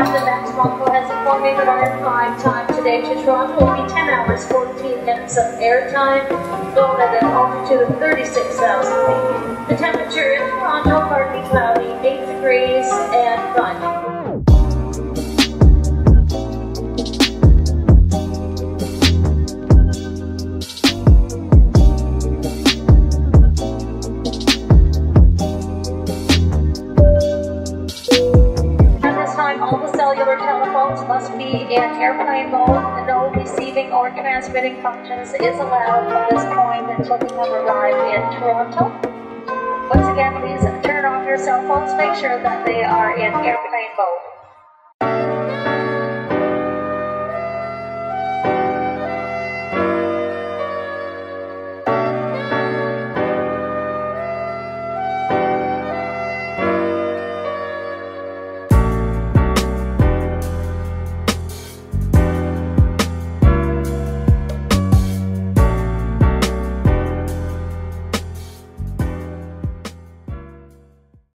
Captain Max Monco has informed me that our flight time today to Toronto will be 10 hours, 14 minutes of airtime, going at an altitude of 36,000 feet. The temperature in Toronto, partly cloudy, 8 degrees and sunny. All the cellular telephones must be in airplane mode. No receiving or transmitting functions is allowed from this point until we have arrived in Toronto. Once again, please turn off your cell phones. Make sure that they are in airplane mode.